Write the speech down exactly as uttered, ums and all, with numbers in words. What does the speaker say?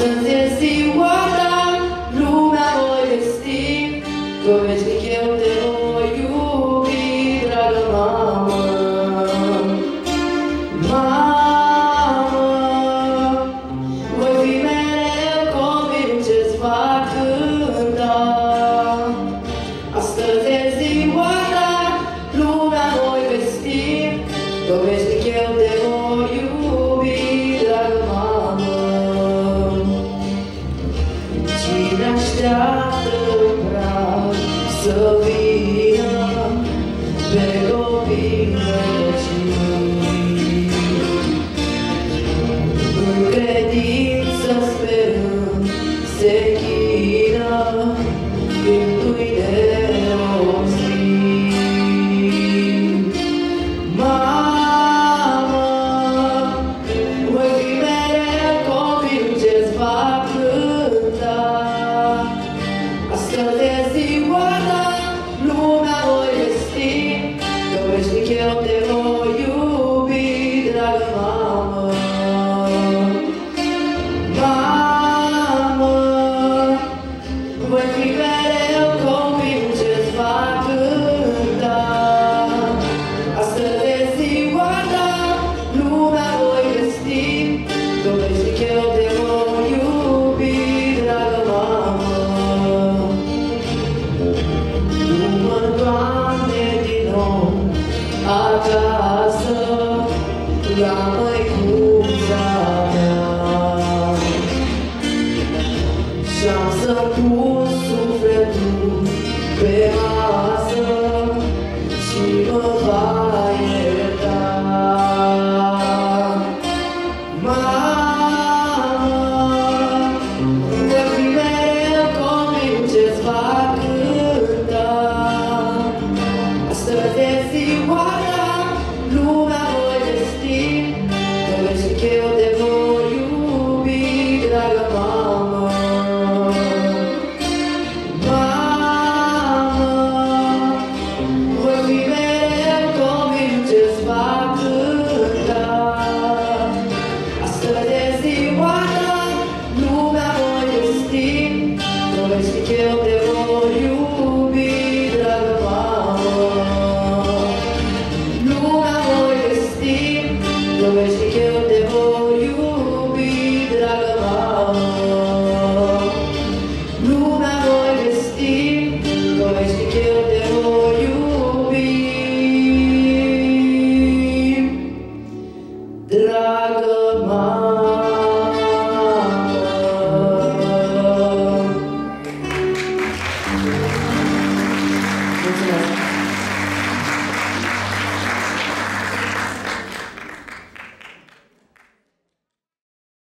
Astăzi e ziua ta, lumea voi vesti, că veșnic eu te voi iubi, dragă mamă. Mamă, voi fi mereu copilul ce-ți va cânta. Astăzi e ziua ta, lumea voi vesti, că veșnic eu te voi iubi, dragă mamă. Cine așteaptă în prag să vină pe copii răcini, în credință sperând se chină gândul-i de rostit. Mamă, voi fi mereu copilul ce-ți va cânta. Astăzi e ziua ta, lumea voi vesti, că veșnic eu te voi iubi, dragă mamă. Mamă, voi fi mereu copilul ce-ți va cânta. Astăzi e ziua ta, lumea voi vesti, că veșnic eu te voi iubi, dragă mamă. Du-mă, Doamne, din nou acasă, la măicuța mea, și-am să pun sufletul pe masă și mă va ierta. Mamă, voi fi mereu copilul ce-ți va cânta. Astăzi e ziua ta, lumea voi vesti, că veșnic eu te voi iubi, dragă mamă.